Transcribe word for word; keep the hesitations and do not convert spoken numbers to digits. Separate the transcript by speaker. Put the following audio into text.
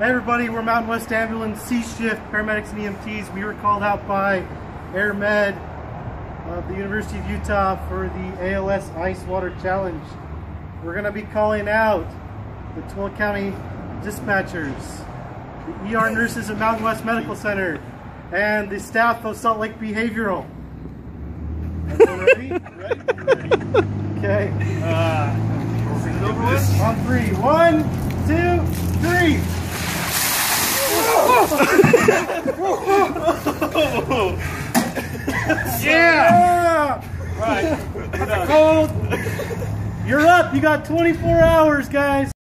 Speaker 1: Hey everybody, we're Mountain West Ambulance C-Shift paramedics and E M Ts. We were called out by AirMed of the University of Utah for the A L S Ice Water Challenge. We're going to be calling out the Tooele County dispatchers, the E R nurses at Mountain West Medical Center, and the staff of Salt Lake Behavioral. Everyone ready? Ready? Okay. Uh, on three. One, two, three. Yeah! Right. Cold. You're up. You got twenty-four hours, guys.